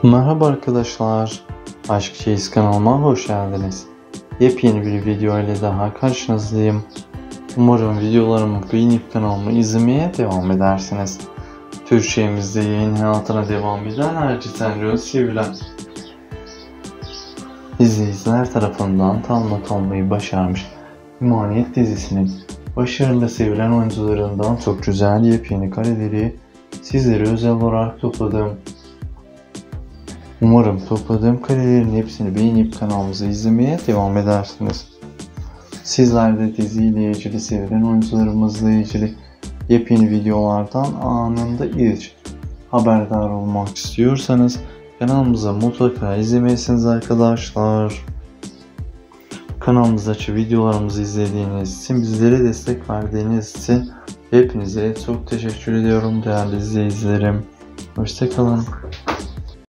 Merhaba arkadaşlar, Aşk Çeyiz kanalıma hoş geldiniz. Yepyeni bir video ile daha karşınızdayım. Umarım videolarımı beğenip kanalımı izlemeye devam edersiniz. Türkçemizde yayın hayatına devam eden Erciyes sevilen izleyiciler tarafından tam not almayı başarmış Emaniyet dizisinin başarılı sevilen oyuncularından çok güzel yepyeni kareleri sizlere özel olarak topladım. Umarım topladığım karelerin hepsini beğenip kanalımızı izlemeye devam edersiniz. Sizler de diziyle ilgili, sevilen oyuncularımızla ilgili yepyeni videolardan anında ilk haberdar olmak istiyorsanız kanalımıza mutlaka izlemelisiniz arkadaşlar. Kanalımızdaki videolarımızı izlediğiniz için, bizlere destek verdiğiniz için hepinize çok teşekkür ediyorum değerli izleyicilerim. Hoşça kalın.